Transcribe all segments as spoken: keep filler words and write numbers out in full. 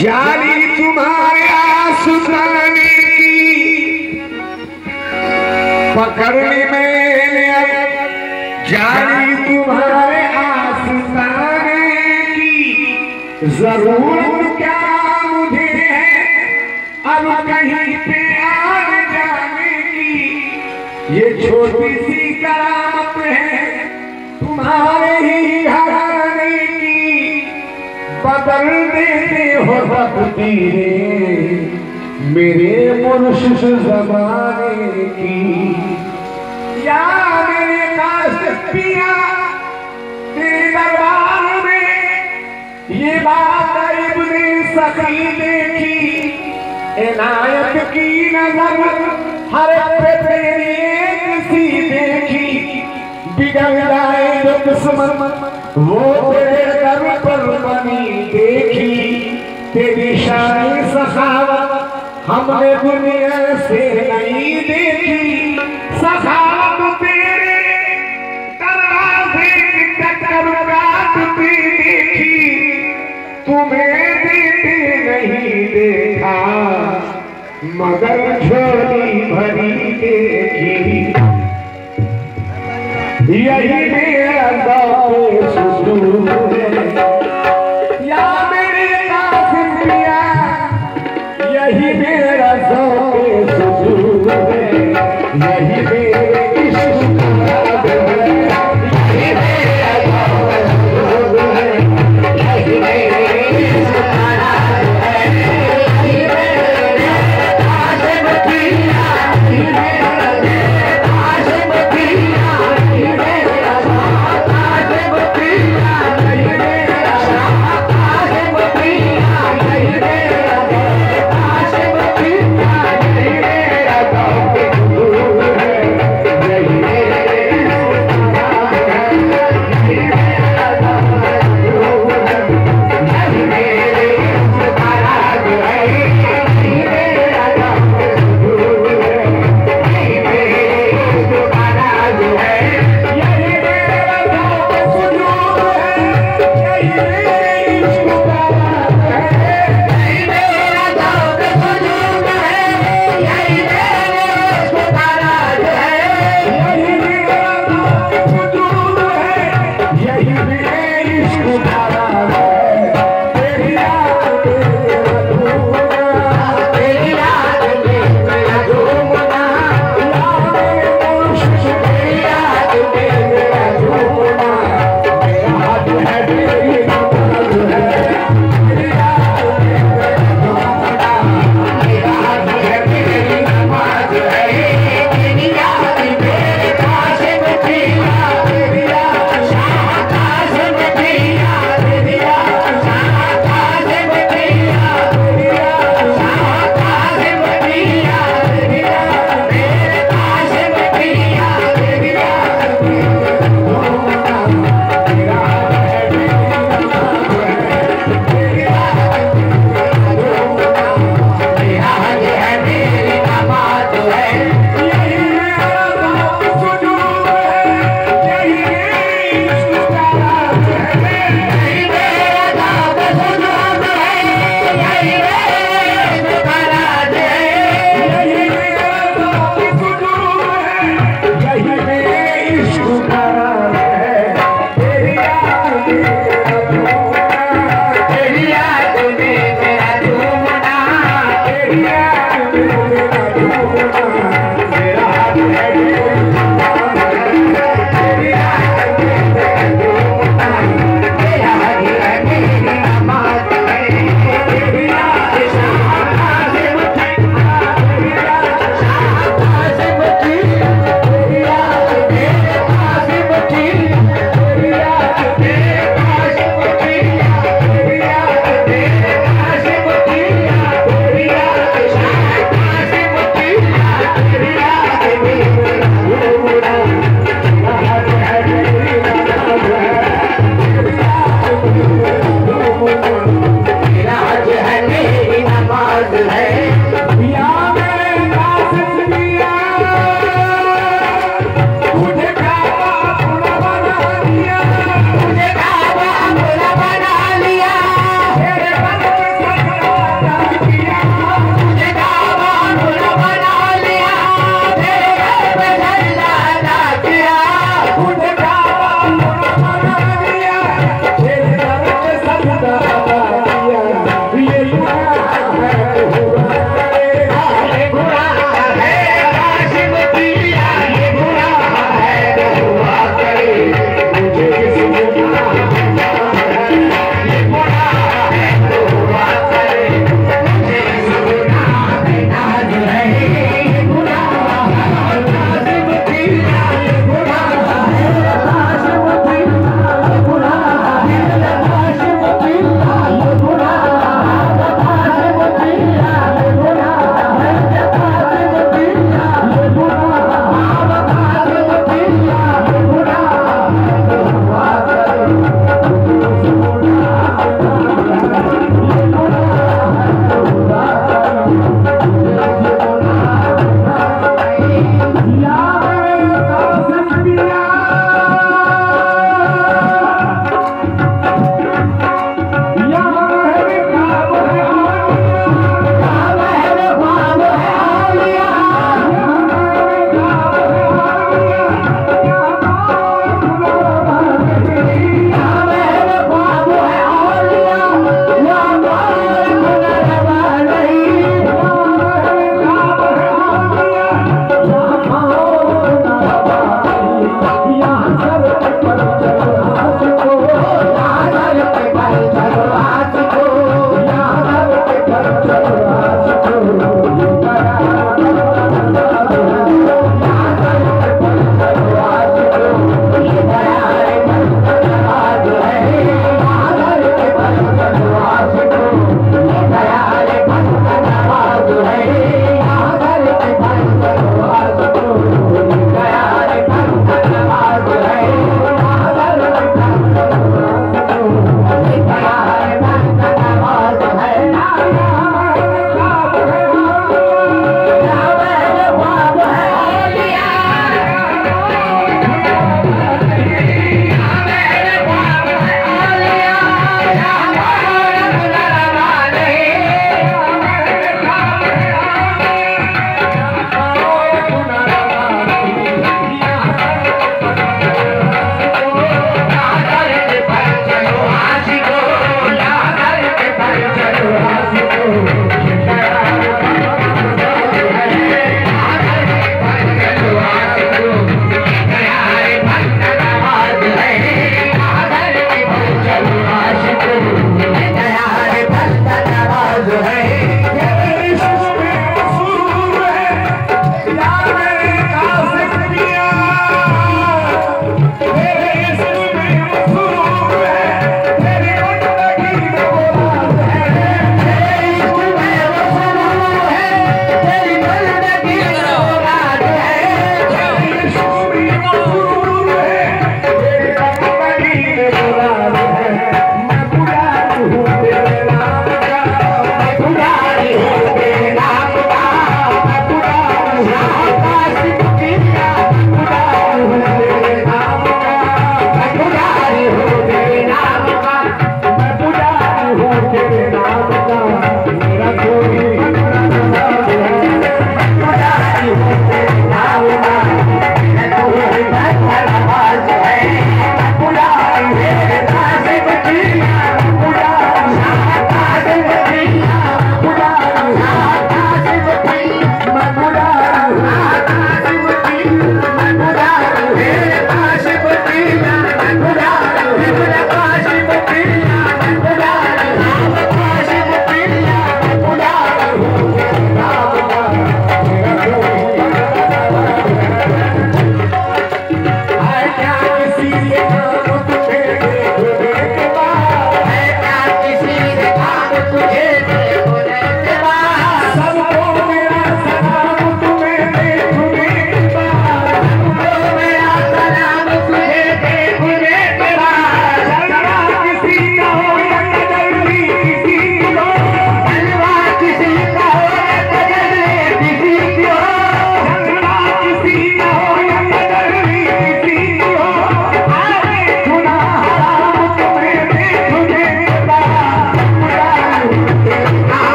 जानी तुम्हारे आसुताने की पकड़ने में जानी तुम्हारे आसुताने की जरूरत क्या मुझे है अब कहीं पे आने जाने की। ये छोटी सी करामत है तुम्हारे ही घराने की, बदल देते हो तकदीरें मेरे मुर्शिद ज़माने की। या मेरे काशिफ़ पिया तेरे दरबार में ये बात इब्ने सखी देखी, इनायत की नजर हर पे तेरी एक सी देखी। बिगड़ जाए जो किस्मत वो तेरे दर पर बनी देखी। तेरी शान सखावत हमने दुनिया से नहीं देखी। सखावत तेरे दरवाजे की टक्कर काटती देखी, तुम्हें देते नहीं देखा मगर झोली भरी देखी। यही मेरा दौर सुकून है या मेरे कासिम पिया, यही मेरा दौर सुकून है, यही मेरे इश्क का राज है, यही मेरा दौर सुकून है, यही मेरे इश्क का राज है, यही मेरे कासिम पिया, यही मेरा कासिम पिया,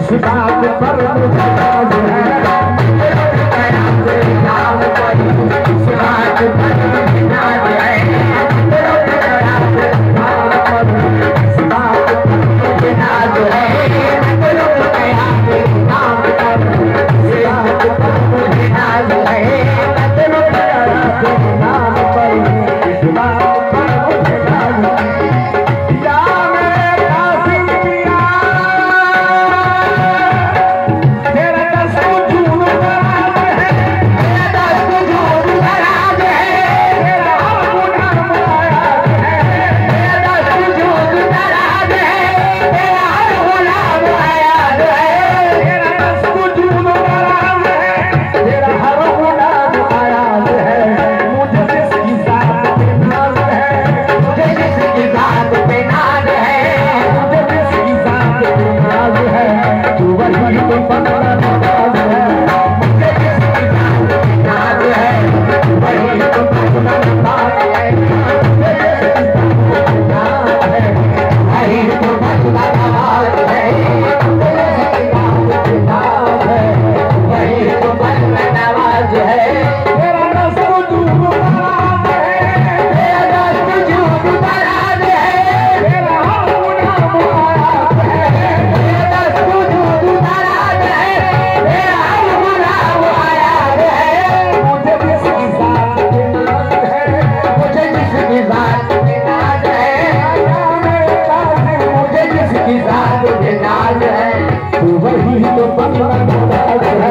इस बात पर मुझे नाज है, नाम पर इस बात पर मुझे नाज है, नाम पर इस बात पर मुझे नाज है, नाम पर इस बात पर मुझे नाज है, नाम पर इस बात पर मुझे नाज है। या मेरे कासिम पिया तेरा दस्त झूम दराज है, तेरा दस्त झूम दराज है, तेरा हर गुनाह मुआयद है, तेरा दस्त झूम दराज है, तेरा हर गुनाह मुआयद है, तेरा दस्त झूम दराज है, तेरा हर गुनाह मुआयद है। मुझे जिसकी जात पे नाज है, मुझे जिसकी जात पे नाज है, मुझे जिसकी जात पे नाज है, तू वही तो बंदा नवाज है, मुझे जिसकी जात पे नाज है, तू वही तो बंदा नवाज है, मुझे जिसकी जात पे नाज है, वही तो बंदा नवाज है, मुझे जिसकी जात पे नाज है, वही तो बंदा नवाज है। तेरा दस्त झूम दराज है, तेरा दस्त झूम दराज है, तेरा हर गुनाह मुआयद है, तेरा दस्त झूम दराज है, तेरा हर गुनाह मुआयद है। मुझे जिसकी जात पे नाज है, मुझे जिसकी जात पे नाज है, या मेरे कासिम मुझे जिसकी जात पे नाज है, तू वही तो बंदा नवाज है।